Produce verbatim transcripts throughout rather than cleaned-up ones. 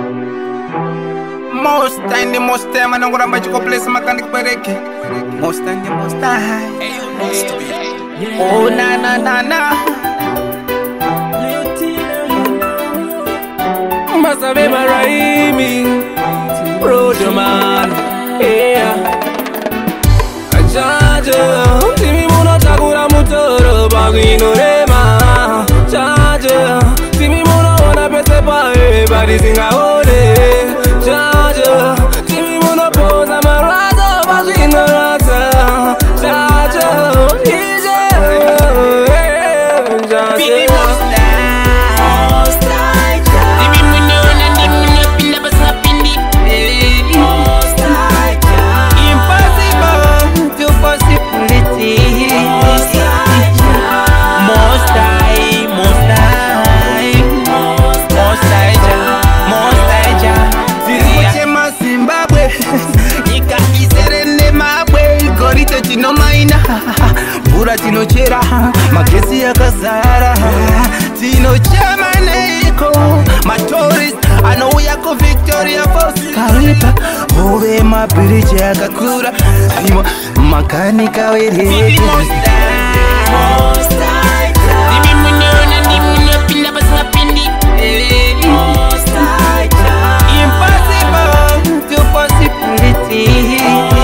Most time the most time I don't go to magic place mechanic bereke. Most time the most time. Oh na na na na. Masa be maraimi, Rojo man. Yeah. Ajaja, timi muno chakura mutoro bagino rema. Ajaja, timi muno wana pese pae bari singa ole. Ajaja, timi muno posa marado bagino rata. Ajaja, ije, ajaja. Tino maina, bura tino chera, magesi ya kazara. Tino chama neiko, my tourist, I know we are go Victoria Falls. Kariba, ove ma bridge ya kakura, animo makanika wele. Impossible to possibility.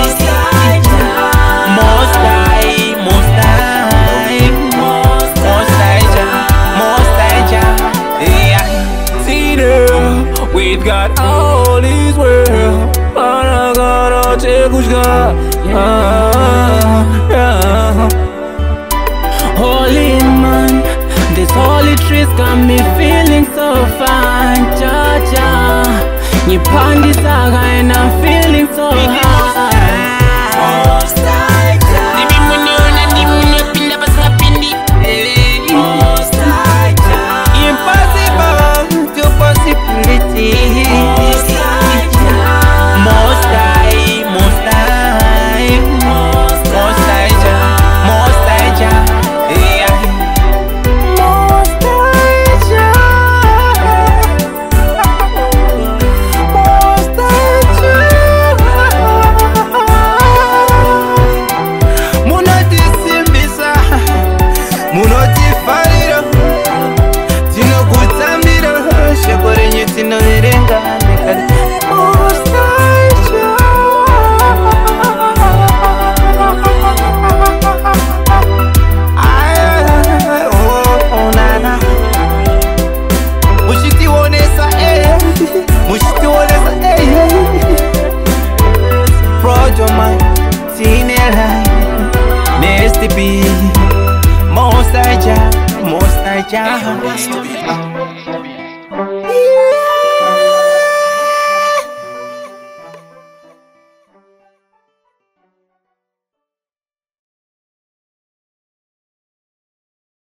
We've got all these world, but I gotta check who's got. Holy man, this holy trees got me feeling so fine. Cha cha, you pandi saga and I'm feeling so high. Most I ja, most I ja.